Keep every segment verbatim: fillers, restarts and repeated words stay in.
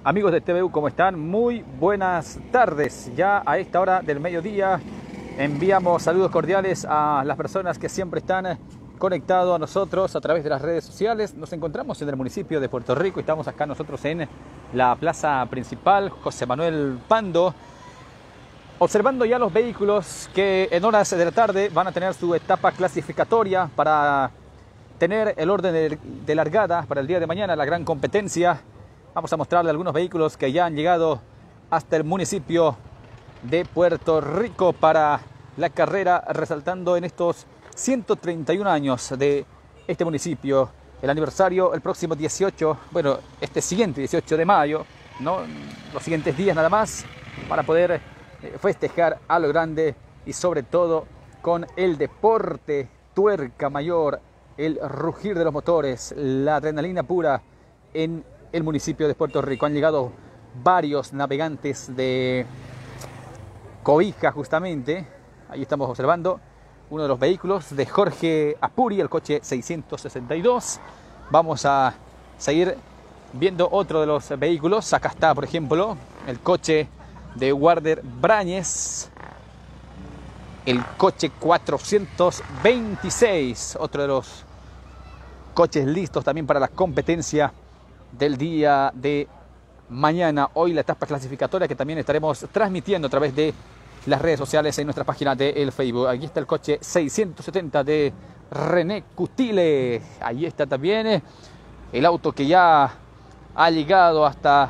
Amigos de T V U, ¿cómo están? Muy buenas tardes. Ya a esta hora del mediodía enviamos saludos cordiales a las personas que siempre están conectados a nosotros a través de las redes sociales. Nos encontramos en el municipio de Puerto Rico. Estamos acá nosotros en la plaza principal José Manuel Pando, observando ya los vehículos que en horas de la tarde van a tener su etapa clasificatoria para tener el orden de, de largada para el día de mañana, la gran competencia. Vamos a mostrarle algunos vehículos que ya han llegado hasta el municipio de Puerto Rico para la carrera, resaltando en estos ciento treinta y un años de este municipio, el aniversario el próximo dieciocho, bueno, este siguiente dieciocho de mayo, ¿no? Los siguientes días nada más, para poder festejar a lo grande y sobre todo con el deporte, tuerca mayor, el rugir de los motores, la adrenalina pura en el municipio de Puerto Rico. Han llegado varios navegantes de Cobija justamente. Ahí estamos observando uno de los vehículos de Jorge Apuri, el coche seiscientos sesenta y dos. Vamos a seguir viendo otro de los vehículos. Acá está, por ejemplo, el coche de Warder Brañez, el coche cuatrocientos veintiséis, otro de los coches listos también para la competencia del día de mañana. Hoy la etapa clasificatoria que también estaremos transmitiendo a través de las redes sociales en nuestra página de el Facebook. Aquí está el coche seiscientos setenta de René Cutile. Ahí está también el auto que ya ha llegado hasta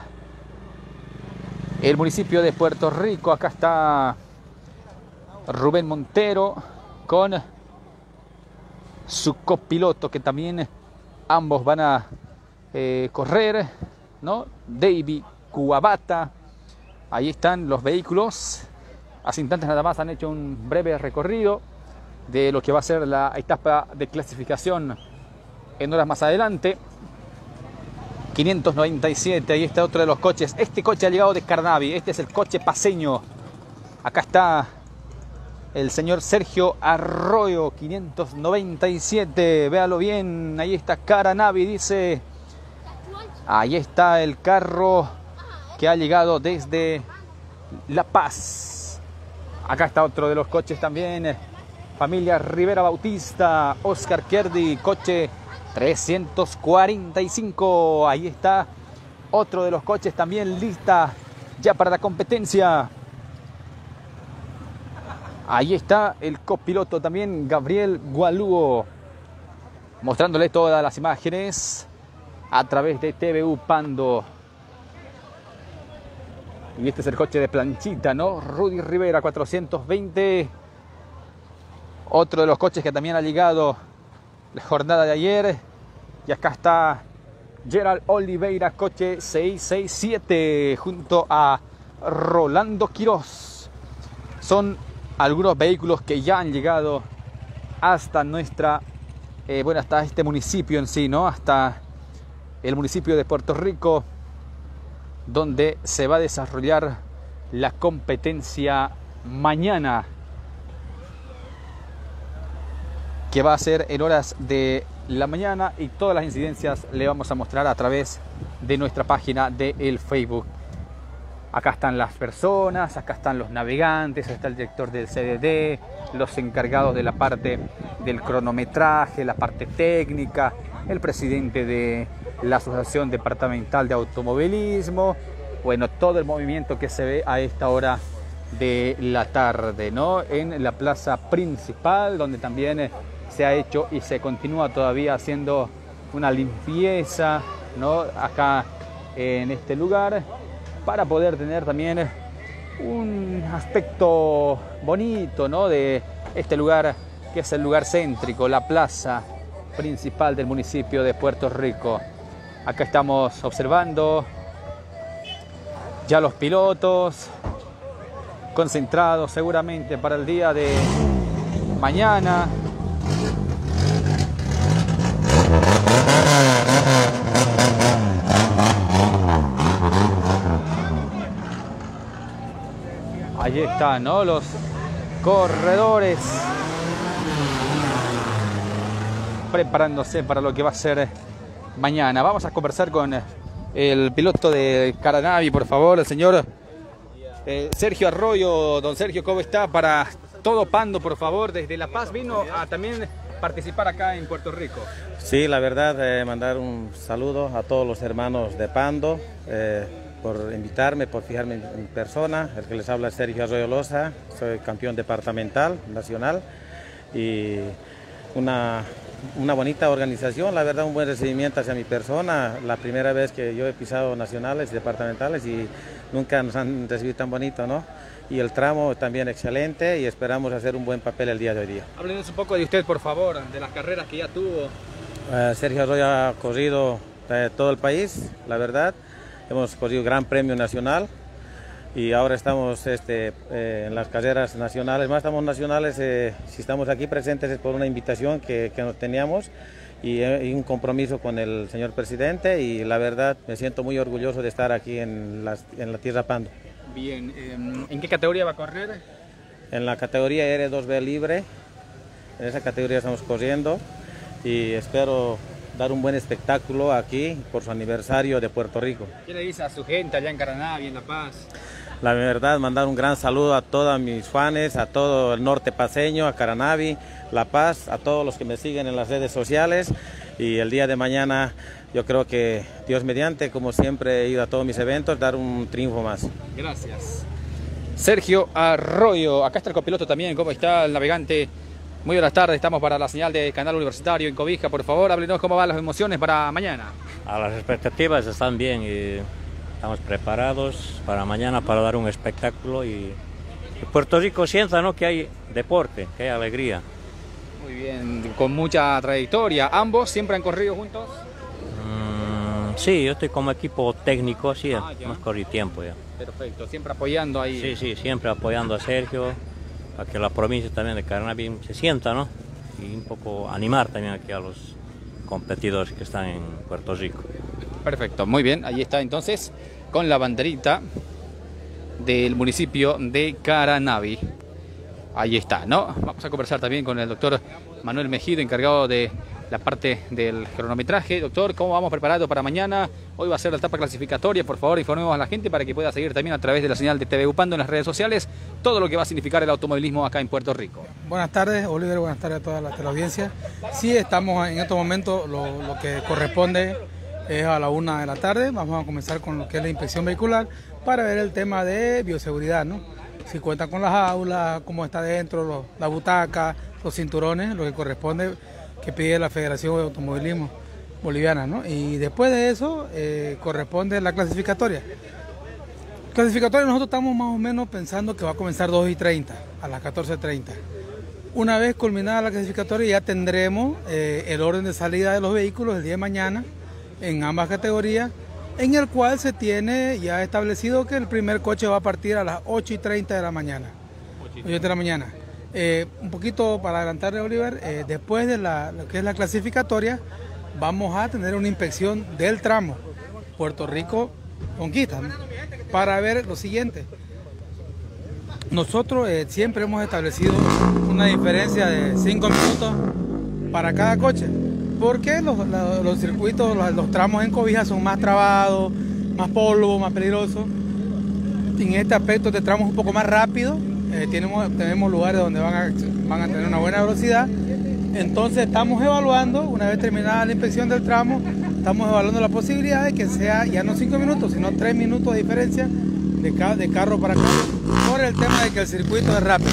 el municipio de Puerto Rico. Acá está Rubén Montero con su copiloto, que también ambos van a eh, correr, ¿no? David Cuabata. Ahí están los vehículos. Hace instantes nada más han hecho un breve recorrido de lo que va a ser la etapa de clasificación en horas más adelante. quinientos noventa y siete, ahí está otro de los coches. Este coche ha llegado de Carnavi, este es el coche paseño. Acá está el señor Sergio Arroyo, quinientos noventa y siete, véalo bien, ahí está Carnavi, dice. Ahí está el carro que ha llegado desde La Paz. Acá está otro de los coches también, familia Rivera Bautista, Oscar Kerdy, coche trescientos cuarenta y cinco. Ahí está otro de los coches también lista ya para la competencia. Ahí está el copiloto también, Gabriel Gualúo, mostrándole todas las imágenes a través de T V U Pando. Y este es el coche de planchita, ¿no? Rudy Rivera, cuatrocientos veinte. Otro de los coches que también ha llegado la jornada de ayer. Y acá está Gerald Oliveira, coche seiscientos sesenta y siete, junto a Rolando Quiroz. Son algunos vehículos que ya han llegado hasta nuestra, eh, bueno, hasta este municipio en sí, ¿no? Hasta el municipio de Puerto Rico, donde se va a desarrollar la competencia mañana, que va a ser en horas de la mañana, y todas las incidencias le vamos a mostrar a través de nuestra página de el Facebook. Acá están las personas, acá están los navegantes, está el director del C D D, los encargados de la parte del cronometraje, la parte técnica, el presidente de la Asociación Departamental de Automovilismo. Bueno, todo el movimiento que se ve a esta hora de la tarde, ¿no? En la plaza principal, donde también se ha hecho y se continúa todavía haciendo una limpieza, ¿no? Acá en este lugar, para poder tener también un aspecto bonito, ¿no? De este lugar, que es el lugar céntrico, la plaza principal del municipio de Puerto Rico. Acá estamos observando ya los pilotos concentrados seguramente para el día de mañana. Allí están, ¿no? Los corredores preparándose para lo que va a ser mañana. Vamos a conversar con el piloto de Caranavi, por favor, el señor eh, Sergio Arroyo. Don Sergio, ¿cómo está? Para todo Pando, por favor, desde La Paz vino a también participar acá en Puerto Rico. Sí, la verdad, eh, mandar un saludo a todos los hermanos de Pando, eh, por invitarme, por fijarme en, en persona. El que les habla es Sergio Arroyo Loza, soy campeón departamental, nacional, y una, una bonita organización, la verdad, un buen recibimiento hacia mi persona. La primera vez que yo he pisado nacionales y departamentales y nunca nos han recibido tan bonito, ¿no? Y el tramo también excelente y esperamos hacer un buen papel el día de hoy día. Háblenos un poco de usted, por favor, de las carreras que ya tuvo. Uh, Sergio Arroyo ha corrido eh, todo el país, la verdad. Hemos corrido Gran Premio Nacional y ahora estamos este, eh, en las carreras nacionales. Más estamos nacionales, eh, si estamos aquí presentes es por una invitación que, que nos teníamos y, eh, y un compromiso con el señor presidente, y la verdad me siento muy orgulloso de estar aquí en, las, en la tierra Pando. Bien, eh, ¿en qué categoría va a correr? En la categoría R dos B libre, en esa categoría estamos corriendo y espero dar un buen espectáculo aquí por su aniversario de Puerto Rico. ¿Qué le dice a su gente allá en Caranavi, en La Paz? La verdad, mandar un gran saludo a todos mis fans, a todo el norte paceño, a Caranavi, La Paz, a todos los que me siguen en las redes sociales, y el día de mañana yo creo que Dios mediante, como siempre he ido a todos mis eventos, dar un triunfo más. Gracias. Sergio Arroyo, acá está el copiloto también, ¿cómo está el navegante? Muy buenas tardes, estamos para la señal de Canal Universitario en Cobija. Por favor, háblenos cómo van las emociones para mañana. A las expectativas están bien y estamos preparados para mañana para dar un espectáculo, y Puerto Rico sienta, ¿no?, que hay deporte, que hay alegría. Muy bien, con mucha trayectoria. ¿Ambos siempre han corrido juntos? Mm, sí, yo estoy como equipo técnico, sí, ah, hemos corrido tiempo ya. Perfecto, siempre apoyando ahí. Sí, sí, siempre apoyando a Sergio, para que la provincia también de Caranavi se sienta, ¿no? Y un poco animar también aquí a los competidores que están en Puerto Rico. Perfecto, muy bien, ahí está entonces con la banderita del municipio de Caranavi. Ahí está, ¿no? Vamos a conversar también con el doctor Manuel Mejido, encargado de la parte del cronometraje. Doctor, ¿cómo vamos preparados para mañana? Hoy va a ser la etapa clasificatoria. Por favor, informemos a la gente para que pueda seguir también a través de la señal de T V Upando en las redes sociales todo lo que va a significar el automovilismo acá en Puerto Rico. Buenas tardes, Oliver, buenas tardes a toda la teleaudiencia. Sí, estamos en estos momentos, lo, lo que corresponde es a la una de la tarde. Vamos a comenzar con lo que es la inspección vehicular para ver el tema de bioseguridad, ¿no? Si cuentan con las aulas, cómo está dentro, los, la butaca, los cinturones, lo que corresponde que pide la Federación de Automovilismo Boliviana, ¿no? Y después de eso eh, corresponde la clasificatoria. Clasificatoria nosotros estamos más o menos pensando que va a comenzar dos y treinta, a las catorce treinta. Una vez culminada la clasificatoria ya tendremos eh, el orden de salida de los vehículos el día de mañana en ambas categorías, en el cual se tiene ya establecido que el primer coche va a partir a las ocho y treinta de la mañana. ocho de la mañana. Eh, un poquito para adelantarle, Oliver, eh, después de la, lo que es la clasificatoria, vamos a tener una inspección del tramo Puerto Rico-Conquista, ¿no? Para ver lo siguiente. Nosotros eh, siempre hemos establecido una diferencia de cinco minutos para cada coche, porque los, los, los circuitos, los, los tramos en Cobija son más trabados, más polvo, más peligrosos. En este aspecto este tramo es un poco más rápido. Eh, tenemos, tenemos lugares donde van a, van a tener una buena velocidad. Entonces estamos evaluando, una vez terminada la inspección del tramo, estamos evaluando la posibilidad de que sea ya no cinco minutos, sino tres minutos de diferencia de, ca de carro para carro, por el tema de que el circuito es rápido.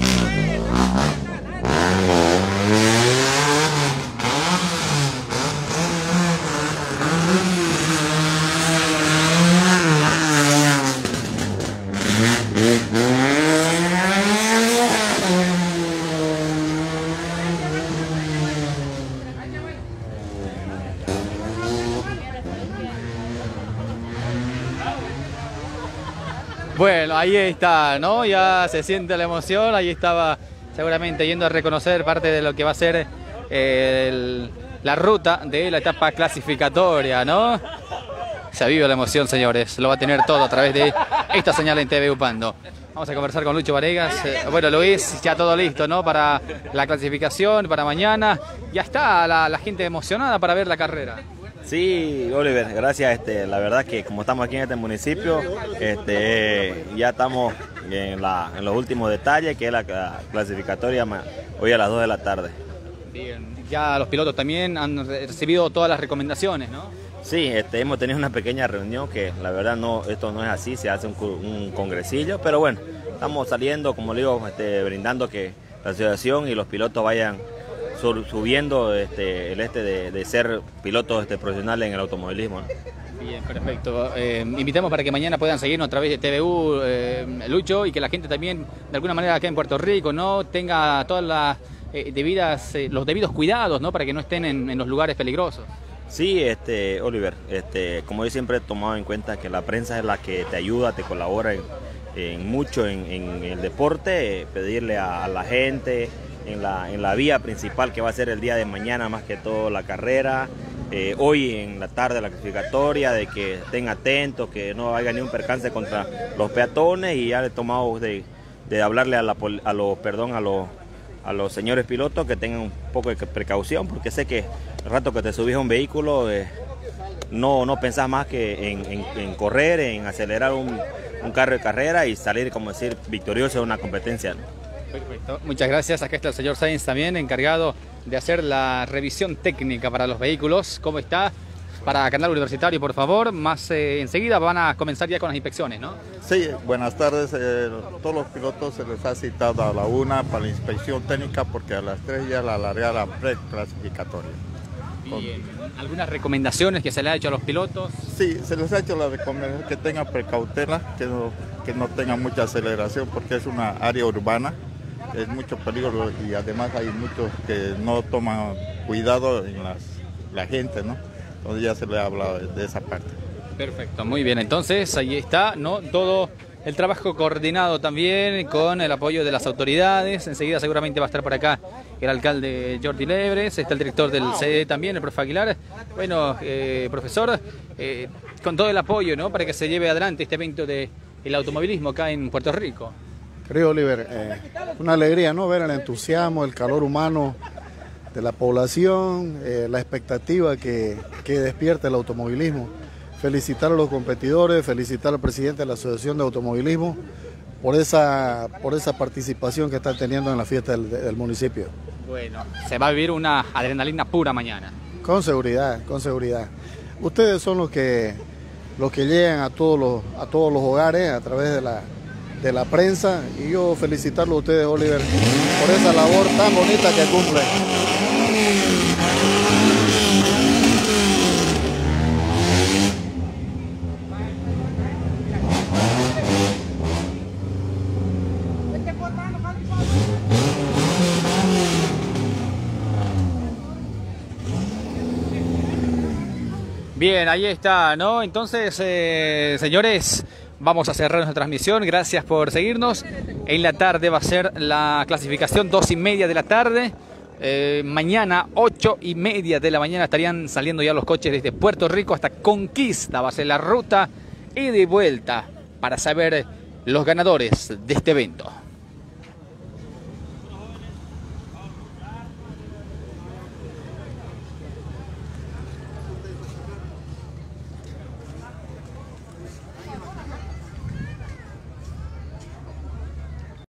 Bueno, ahí está, ¿no? Ya se siente la emoción, ahí estaba seguramente yendo a reconocer parte de lo que va a ser eh, el, la ruta de la etapa clasificatoria, ¿no? Se vive la emoción, señores, lo va a tener todo a través de esta señal en T V Upando. Vamos a conversar con Lucho Varegas. Eh, bueno, Luis, ya todo listo, ¿no? Para la clasificación, para mañana. Ya está la, la gente emocionada para ver la carrera. Sí, Oliver, gracias. Este, la verdad que como estamos aquí en este municipio, este, ya estamos en, la, en los últimos detalles, que es la, la clasificatoria hoy a las dos de la tarde. Bien, ya los pilotos también han recibido todas las recomendaciones, ¿no? Sí, este, hemos tenido una pequeña reunión que la verdad no, esto no es así, se hace un, un congresillo, pero bueno, estamos saliendo, como le digo, este, brindando que la asociación y los pilotos vayan subiendo este, el este de, de ser pilotos este, profesionales en el automovilismo, ¿no? Bien, perfecto. Eh, invitamos para que mañana puedan seguirnos a través de T V U, eh, Lucho, y que la gente también, de alguna manera acá en Puerto Rico, ¿no?, tenga todas las eh, debidas, eh, los debidos cuidados, ¿no?, para que no estén en, en los lugares peligrosos. Sí, este, Oliver, este, como yo siempre he tomado en cuenta que la prensa es la que te ayuda, te colabora en, en mucho en, en el deporte, eh, pedirle a, a la gente en la, en la vía principal que va a ser el día de mañana, más que todo la carrera, eh, hoy en la tarde la clasificatoria, de que estén atentos, que no haya ni un percance contra los peatones, y ya he tomado de, de hablarle a, la, a los, perdón, a los a los señores pilotos que tengan un poco de precaución, porque sé que el rato que te subís a un vehículo eh, no, no pensás más que en, en, en correr, en acelerar un, un carro de carrera y salir, como decir, victorioso de una competencia, ¿no? Perfecto, muchas gracias. Acá está el señor Sainz también, encargado de hacer la revisión técnica para los vehículos. ¿Cómo está? Para Canal Universitario, por favor. Más eh, enseguida van a comenzar ya con las inspecciones, ¿no? Sí, buenas tardes. Eh, todos los pilotos se les ha citado a la una para la inspección técnica, porque a las tres ya la larga preclasificatoria. Bien. ¿Algunas recomendaciones que se le ha hecho a los pilotos? Sí, se les ha hecho la recomendación que tengan precautela, que no, que no tengan mucha aceleración, porque es una área urbana, es mucho peligro, y además hay muchos que no toman cuidado en las, la gente, ¿no? Entonces ya se le ha hablado de, de esa parte. Perfecto, muy bien. Entonces ahí está, ¿no?, todo el trabajo coordinado también con el apoyo de las autoridades. Enseguida seguramente va a estar por acá el alcalde Jordi Lebres, está el director del C D también, el profe Aguilar. Bueno, eh, profesor, eh, con todo el apoyo, ¿no?, para que se lleve adelante este evento del automovilismo acá en Puerto Rico. Querido Oliver, eh, una alegría, ¿no?, ver el entusiasmo, el calor humano de la población, eh, la expectativa que, que despierta el automovilismo. Felicitar a los competidores, felicitar al presidente de la Asociación de Automovilismo por esa, por esa participación que están teniendo en la fiesta del, del municipio. Bueno, se va a vivir una adrenalina pura mañana. Con seguridad, con seguridad. Ustedes son los que, los que llegan a todos los, a todos los hogares a través de la, de la prensa, y yo felicitarlos a ustedes, Oliver, por esa labor tan bonita que cumplen. Bien, ahí está, ¿no? Entonces, eh, señores, vamos a cerrar nuestra transmisión. Gracias por seguirnos. En la tarde va a ser la clasificación, dos y media de la tarde. Eh, mañana, ocho y media de la mañana, estarían saliendo ya los coches desde Puerto Rico hasta Conquista. Va a ser la ruta y de vuelta para saber los ganadores de este evento.